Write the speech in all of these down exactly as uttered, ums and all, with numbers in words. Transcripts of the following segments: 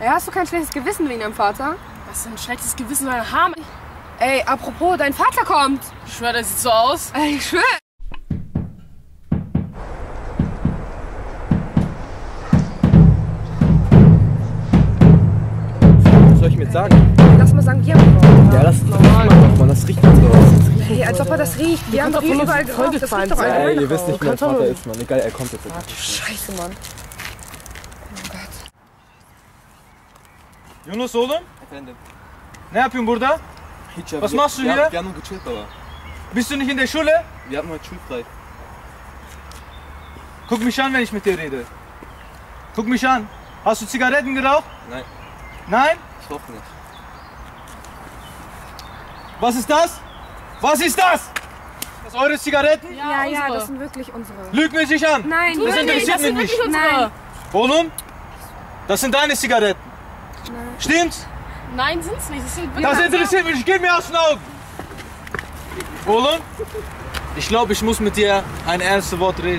Ey, hast du kein schlechtes Gewissen wegen deinem Vater? Was ist denn ein schlechtes Gewissen, meine Haare? Ey, apropos, dein Vater kommt. Ich schwör, der sieht so aus. Ey, ich schwör. Was soll ich mir jetzt sagen? Lass mal sagen, wir haben Ja, das ist normal. Man, das riecht nicht so aus. Ey, als ob er das riecht. Wir haben doch hier überall geraucht. Das riecht doch allgemein. Ey, ihr wisst nicht, wie mein Kannst Vater doch- ist, Mann. Egal, er kommt jetzt. Ach, du Scheiße, Mann. Oh Gott. Yunus oğlum, Efendim. ne yapıyorsun burada? Hiç ya, Was wir- machst du wir, hier? Wir haben nur gechillt, aber Bist du nicht in der Schule? wir hatten heute schulfrei. Guck mich an, wenn ich mit dir rede. Guck mich an. Hast du Zigaretten geraucht? Nein, Nein? ich hoffe nicht. Was ist das? Was ist das? Das sind eure Zigaretten? Ja, ja, unsere. das sind wirklich unsere. Lüg mich nicht an. Nein, Das nein, interessiert das sind mich wirklich nicht. unsere. Nein. Oğlum, das sind deine Zigaretten. Stimmt's? Nein, sind's nicht. Das sind Das interessiert mich, geh mir aus den Augen. Oğlum, ich glaube, ich muss mit dir ein ernstes Wort reden.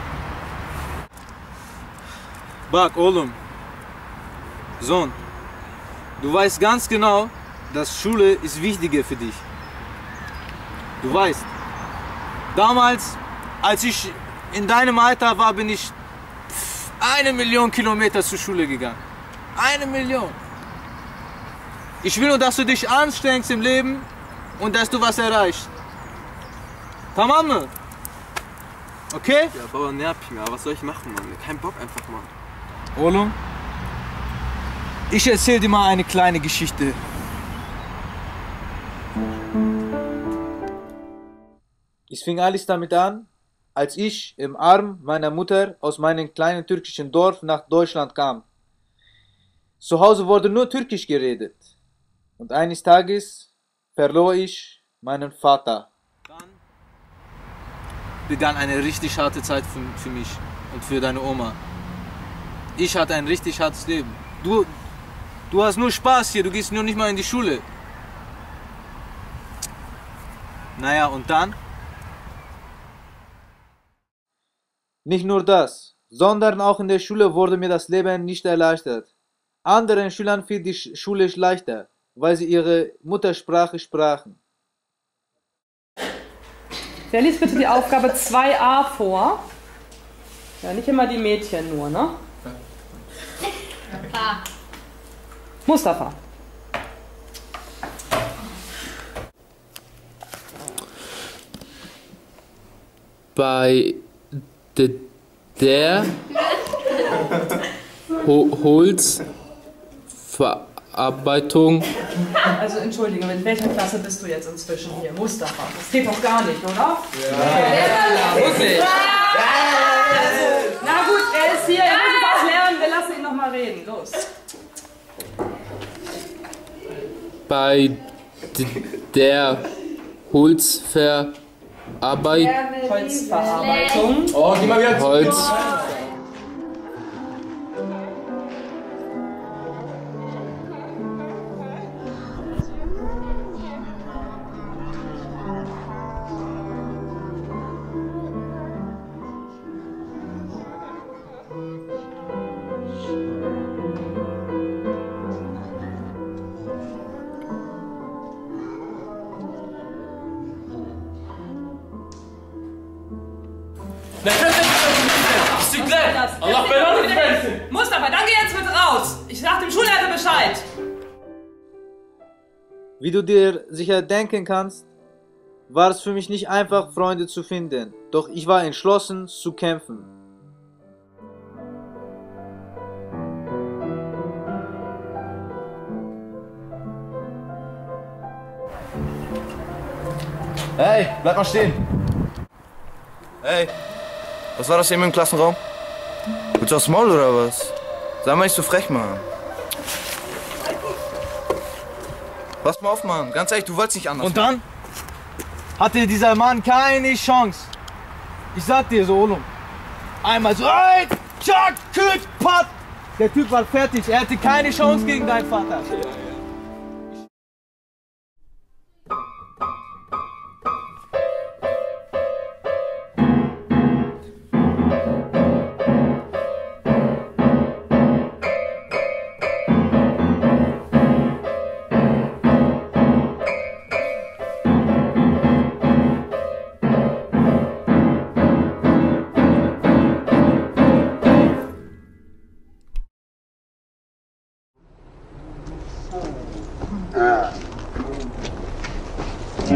Bak oğlum, Sohn, du weißt ganz genau, dass Schule ist wichtiger für dich. Du weißt, damals, als ich in deinem Alter war, bin ich eine Million Kilometer zur Schule gegangen. Eine Million. Ich will nur, dass du dich anstrengst im Leben und dass du was erreichst. Tamam mı? Okay? Ja, Bauer, nerv ich mir. Was soll ich machen, Mann? Kein Bock einfach, Mann. Oğlum, ich erzähl dir mal eine kleine Geschichte. Es fing alles damit an, als ich im Arm meiner Mutter aus meinem kleinen türkischen Dorf nach Deutschland kam. Zu Hause wurde nur Türkisch geredet. Und eines Tages verlor ich meinen Vater. Dann begann eine richtig harte Zeit für, für mich und für deine Oma. Ich hatte ein richtig hartes Leben. Du, du hast nur Spaß hier, du gehst nur nicht mal in die Schule. Naja, und dann? Nicht nur das, sondern auch in der Schule wurde mir das Leben nicht erleichtert. Anderen Schülern fiel die Schule leichter, weil sie ihre Muttersprache sprachen. Wer liest bitte die Aufgabe zwei a vor? Ja, nicht immer die Mädchen nur, ne? Klar. Mustafa. Bei de, der Ho Holzverarbeitung Also entschuldige, in welcher Klasse bist du jetzt inzwischen hier? Mustafa. Das geht doch gar nicht, oder? Ja. Wirklich? Na gut, er ist hier, er muss es auch lernen, wir lassen ihn noch mal reden. Los. bei d- der Holzverarbeitung Holzverarbeitung. Oh, geh mal wieder zu. Holz Allah belangt. Mustafa, dann geh jetzt bitte raus. Ich sag dem Schulleiter Bescheid. Wie du dir sicher denken kannst, war es für mich nicht einfach, Freunde zu finden. Doch ich war entschlossen zu kämpfen. Hey, bleib mal stehen. Hey, was war das eben im Klassenraum? Willst du aufs Maul oder was? Sei mal nicht so frech, Mann. Pass mal auf, Mann. Ganz ehrlich, du wolltest nicht anders. Und dann hatte dieser Mann keine Chance. Ich sag dir so, Olum. Einmal so, ey, tschak, küt, pat. Der Typ war fertig, er hatte keine Chance gegen deinen Vater.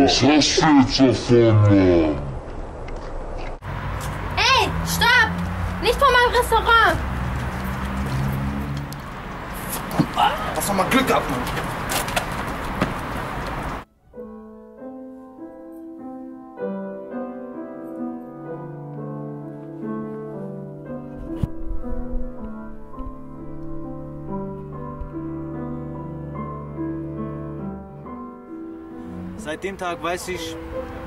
Was hast du jetzt davon, Mann? Ey, stopp! Nicht vor meinem Restaurant! Hast doch mal Glück gehabt, Mann. Seit dem Tag weiß ich,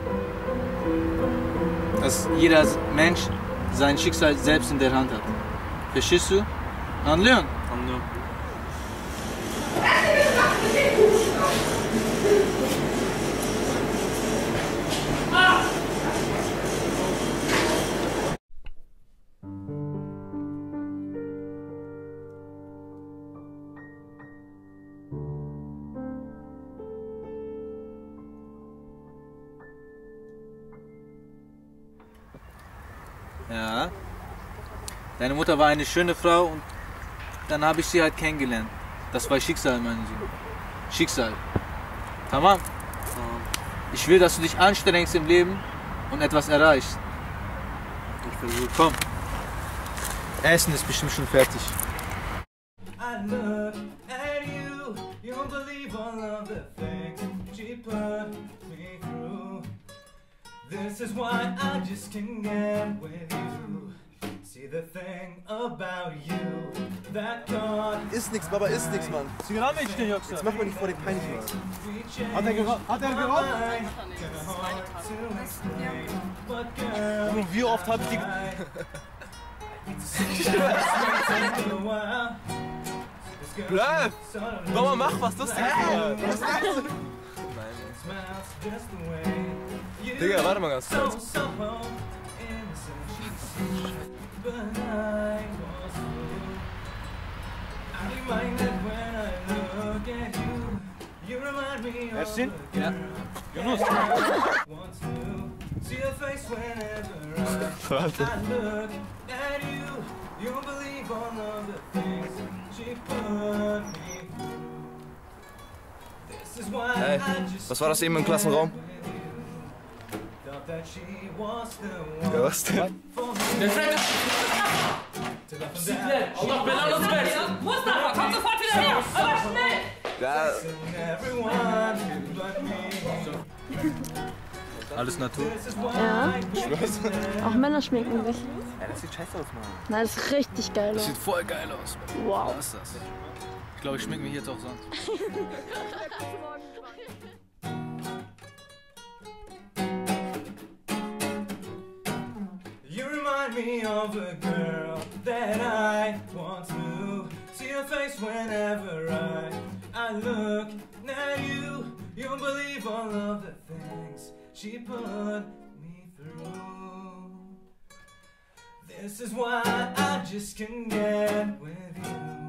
dass jeder Mensch sein Schicksal selbst in der Hand hat. Verstehst du? Anlıyorsun. Anlıyorum. Ja. Deine Mutter war eine schöne Frau und dann habe ich sie halt kennengelernt. Das war Schicksal, mein Sohn. Schicksal. Tamam? Ich will, dass du dich anstrengst im Leben und etwas erreichst. Ich versuche. Komm. Essen ist bestimmt schon fertig. I look at you, you won't believe all of the things she put me through. This is why I just can't get with you. See the thing about you that God. Ist nix, Baba, ist nix, Mann. Sigara içtin yoksa? Jetzt mach mal nicht vor den peinlich, Mann. Hat er geraucht? Hat er geraucht? Wie oft hab ich die... Bleib! Baba, mach was lustig. Was ist das? Digga, warte mal ganz kurz. Ersin? Ja. Yunus. Warte. Hey, was war das eben im Klassenraum? Ja, was denn? Allah belanı versin. Mustafa, komm sofort wieder her. Aber schnell. Ja. Alles Natur. Ja. Auch Männer schminken sich. Ja, das sieht scheiße aus, Mann. Nein, das ist richtig geil Das aus. sieht voll geil aus. Wow. Was ist das? Ich glaube, ich schmink mich jetzt auch sonst. You remind me of a girl that I want to see her face whenever I I look at you. You won't believe all of the things she put me through. This is why I just can't get with you.